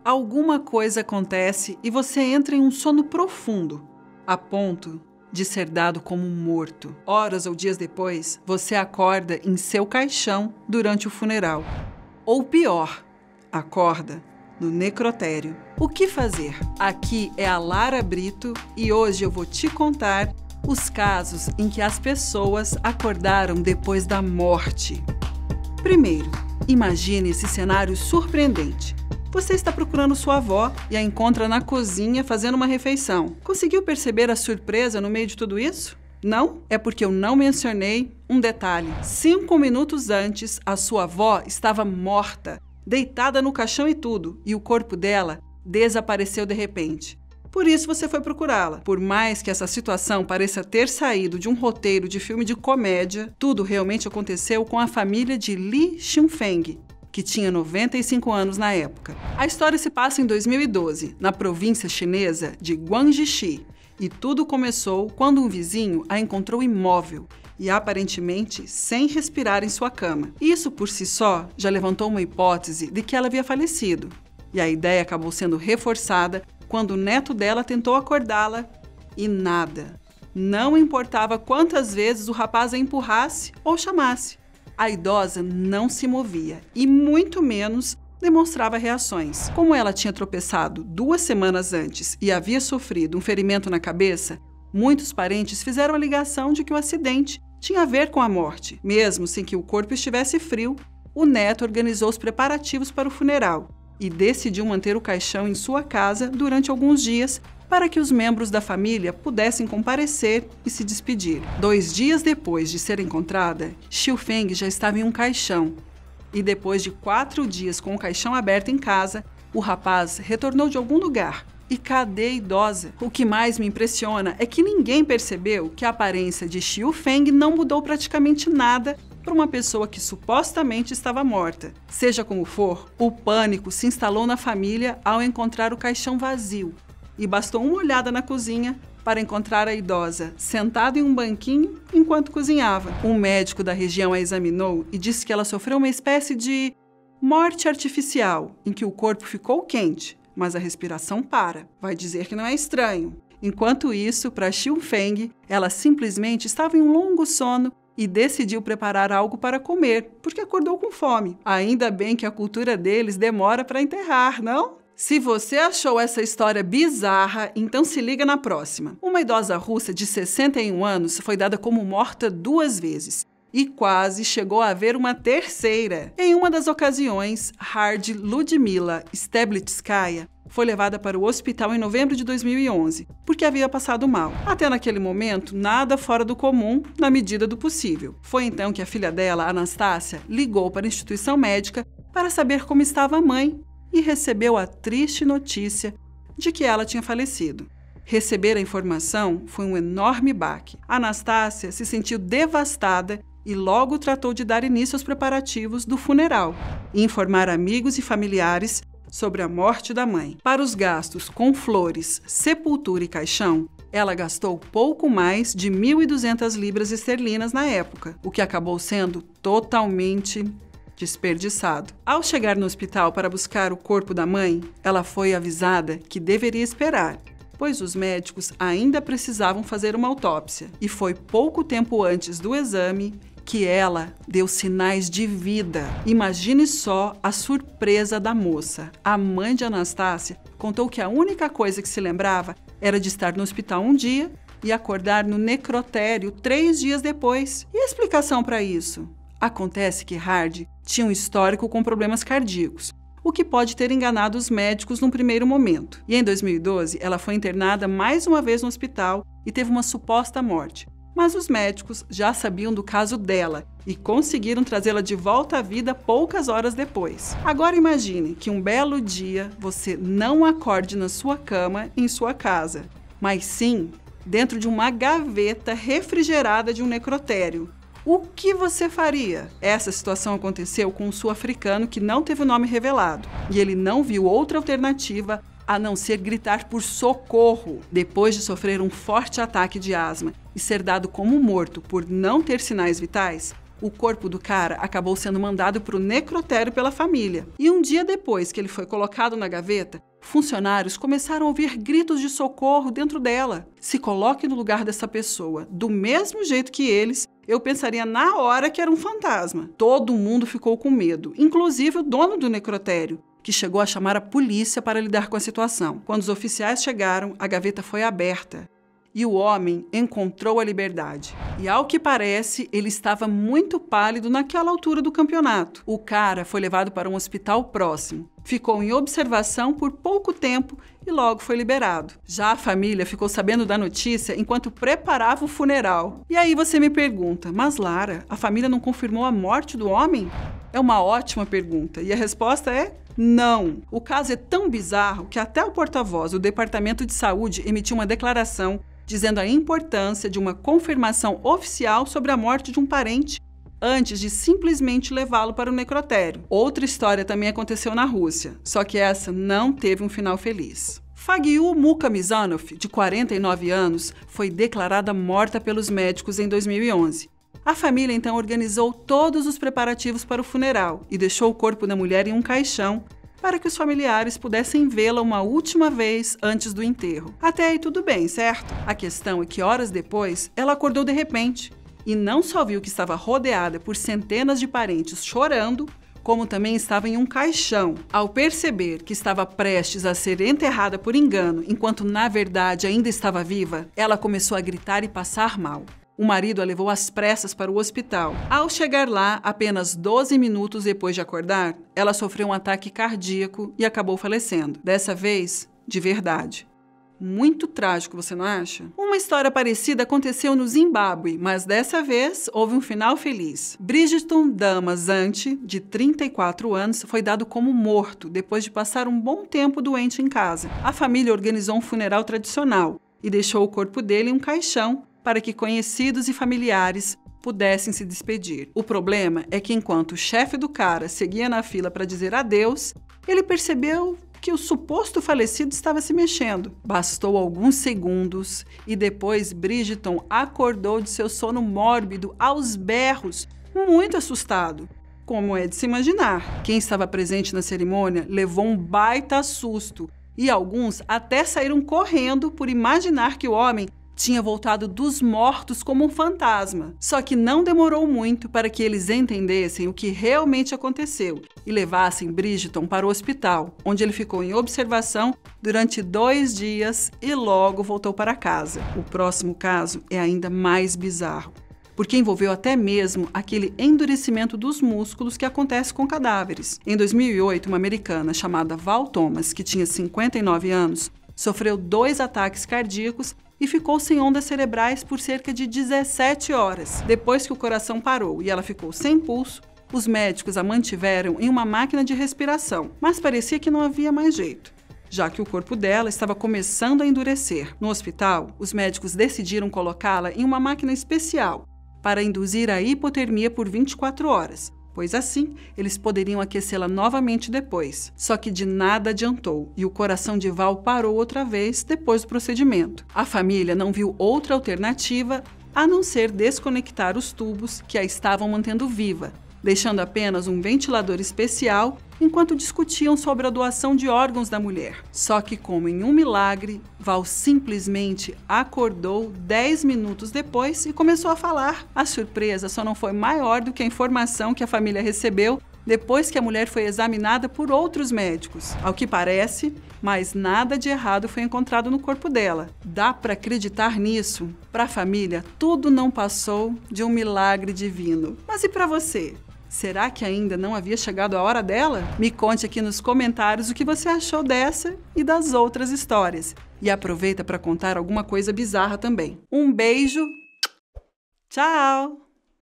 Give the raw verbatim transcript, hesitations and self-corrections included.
Alguma coisa acontece e você entra em um sono profundo, a ponto de ser dado como morto. Horas ou dias depois, você acorda em seu caixão durante o funeral. Ou pior, acorda no necrotério. O que fazer? Aqui é a Lara Brito e hoje eu vou te contar os casos em que as pessoas acordaram depois da morte. Primeiro, imagine esse cenário surpreendente. Você está procurando sua avó e a encontra na cozinha fazendo uma refeição. Conseguiu perceber a surpresa no meio de tudo isso? Não? É porque eu não mencionei um detalhe. Cinco minutos antes, a sua avó estava morta, deitada no caixão e tudo, e o corpo dela desapareceu de repente. Por isso você foi procurá-la. Por mais que essa situação pareça ter saído de um roteiro de filme de comédia, tudo realmente aconteceu com a família de Li Xinfeng, que tinha noventa e cinco anos na época. A história se passa em dois mil e doze, na província chinesa de Guangxi, e tudo começou quando um vizinho a encontrou imóvel e aparentemente sem respirar em sua cama. Isso por si só já levantou uma hipótese de que ela havia falecido, e a ideia acabou sendo reforçada quando o neto dela tentou acordá-la e nada. Não importava quantas vezes o rapaz a empurrasse ou chamasse. A idosa não se movia e muito menos demonstrava reações. Como ela tinha tropeçado duas semanas antes e havia sofrido um ferimento na cabeça, muitos parentes fizeram a ligação de que o acidente tinha a ver com a morte. Mesmo sem que o corpo estivesse frio, o neto organizou os preparativos para o funeral e decidiu manter o caixão em sua casa durante alguns dias para que os membros da família pudessem comparecer e se despedir. Dois dias depois de ser encontrada, Xinfeng já estava em um caixão. E depois de quatro dias com o caixão aberto em casa, o rapaz retornou de algum lugar. E cadê a idosa? O que mais me impressiona é que ninguém percebeu que a aparência de Xinfeng não mudou praticamente nada para uma pessoa que supostamente estava morta. Seja como for, o pânico se instalou na família ao encontrar o caixão vazio. E bastou uma olhada na cozinha para encontrar a idosa sentada em um banquinho enquanto cozinhava. Um médico da região a examinou e disse que ela sofreu uma espécie de morte artificial, em que o corpo ficou quente, mas a respiração para. Vai dizer que não é estranho. Enquanto isso, para Xinfeng, ela simplesmente estava em um longo sono e decidiu preparar algo para comer, porque acordou com fome. Ainda bem que a cultura deles demora para enterrar, não? Se você achou essa história bizarra, então se liga na próxima. Uma idosa russa de sessenta e um anos foi dada como morta duas vezes e quase chegou a haver uma terceira. Em uma das ocasiões, Hard Ludmila Steblitskaya foi levada para o hospital em novembro de dois mil e onze, porque havia passado mal. Até naquele momento, nada fora do comum, na medida do possível. Foi então que a filha dela, Anastácia, ligou para a instituição médica para saber como estava a mãe e recebeu a triste notícia de que ela tinha falecido. Receber a informação foi um enorme baque. Anastácia se sentiu devastada e logo tratou de dar início aos preparativos do funeral e informar amigos e familiares sobre a morte da mãe. Para os gastos com flores, sepultura e caixão, ela gastou pouco mais de mil e duzentas libras esterlinas na época, o que acabou sendo totalmente desperdiçado. Ao chegar no hospital para buscar o corpo da mãe, ela foi avisada que deveria esperar, pois os médicos ainda precisavam fazer uma autópsia. E foi pouco tempo antes do exame que ela deu sinais de vida. Imagine só a surpresa da moça. A mãe de Anastácia contou que a única coisa que se lembrava era de estar no hospital um dia e acordar no necrotério três dias depois. E a explicação para isso? Acontece que Hard tinha um histórico com problemas cardíacos, o que pode ter enganado os médicos num primeiro momento. E em dois mil e doze, ela foi internada mais uma vez no hospital e teve uma suposta morte. Mas os médicos já sabiam do caso dela e conseguiram trazê-la de volta à vida poucas horas depois. Agora imagine que um belo dia você não acorde na sua cama em sua casa, mas sim dentro de uma gaveta refrigerada de um necrotério. O que você faria? Essa situação aconteceu com um sul-africano que não teve o nome revelado e ele não viu outra alternativa a não ser gritar por socorro. Depois de sofrer um forte ataque de asma e ser dado como morto por não ter sinais vitais, O corpo do cara acabou sendo mandado para o necrotério pela família. E um dia depois que ele foi colocado na gaveta, funcionários começaram a ouvir gritos de socorro dentro dela. Se coloque no lugar dessa pessoa. Do mesmo jeito que eles, eu pensaria na hora que era um fantasma. Todo mundo ficou com medo, inclusive o dono do necrotério, que chegou a chamar a polícia para lidar com a situação. Quando os oficiais chegaram, a gaveta foi aberta e o homem encontrou a liberdade. E ao que parece, ele estava muito pálido naquela altura do campeonato. O cara foi levado para um hospital próximo, ficou em observação por pouco tempo e logo foi liberado. Já a família ficou sabendo da notícia enquanto preparava o funeral. E aí você me pergunta, mas Lara, a família não confirmou a morte do homem? É uma ótima pergunta e a resposta é não. O caso é tão bizarro que até o porta-voz do Departamento de Saúde emitiu uma declaração dizendo a importância de uma confirmação oficial sobre a morte de um parente antes de simplesmente levá-lo para o necrotério. Outra história também aconteceu na Rússia, só que essa não teve um final feliz. Fagiu Mukhamizanov, de quarenta e nove anos, foi declarada morta pelos médicos em dois mil e onze. A família então organizou todos os preparativos para o funeral e deixou o corpo da mulher em um caixão para que os familiares pudessem vê-la uma última vez antes do enterro. Até aí tudo bem, certo? A questão é que horas depois, ela acordou de repente e não só viu que estava rodeada por centenas de parentes chorando, como também estava em um caixão. Ao perceber que estava prestes a ser enterrada por engano, enquanto na verdade ainda estava viva, ela começou a gritar e passar mal. O marido a levou às pressas para o hospital. Ao chegar lá, apenas doze minutos depois de acordar, ela sofreu um ataque cardíaco e acabou falecendo. Dessa vez, de verdade. Muito trágico, você não acha? Uma história parecida aconteceu no Zimbábue, mas dessa vez houve um final feliz. Bridgeton Damazante, de trinta e quatro anos, foi dado como morto depois de passar um bom tempo doente em casa. A família organizou um funeral tradicional e deixou o corpo dele em um caixão para que conhecidos e familiares pudessem se despedir. O problema é que enquanto o chefe do cara seguia na fila para dizer adeus, ele percebeu que o suposto falecido estava se mexendo. Bastou alguns segundos e depois Bridgeton acordou de seu sono mórbido aos berros, muito assustado. Como é de se imaginar. Quem estava presente na cerimônia levou um baita susto e alguns até saíram correndo por imaginar que o homem tinha voltado dos mortos como um fantasma. Só que não demorou muito para que eles entendessem o que realmente aconteceu e levassem Bridgeton para o hospital, onde ele ficou em observação durante dois dias e logo voltou para casa. O próximo caso é ainda mais bizarro, porque envolveu até mesmo aquele endurecimento dos músculos que acontece com cadáveres. Em dois mil e oito, uma americana chamada Val Thomas, que tinha cinquenta e nove anos, sofreu dois ataques cardíacos e ficou sem ondas cerebrais por cerca de dezessete horas. Depois que o coração parou e ela ficou sem pulso, os médicos a mantiveram em uma máquina de respiração, mas parecia que não havia mais jeito, já que o corpo dela estava começando a endurecer. No hospital, os médicos decidiram colocá-la em uma máquina especial para induzir a hipotermia por vinte e quatro horas, pois assim eles poderiam aquecê-la novamente depois. Só que de nada adiantou e o coração de Val parou outra vez depois do procedimento. A família não viu outra alternativa a não ser desconectar os tubos que a estavam mantendo viva, deixando apenas um ventilador especial enquanto discutiam sobre a doação de órgãos da mulher. Só que, como em um milagre, Val simplesmente acordou dez minutos depois e começou a falar. A surpresa só não foi maior do que a informação que a família recebeu depois que a mulher foi examinada por outros médicos. Ao que parece, mas nada de errado foi encontrado no corpo dela. Dá para acreditar nisso? Para a família, tudo não passou de um milagre divino. Mas e para você? Será que ainda não havia chegado a hora dela? Me conte aqui nos comentários o que você achou dessa e das outras histórias. E aproveita para contar alguma coisa bizarra também. Um beijo, tchau!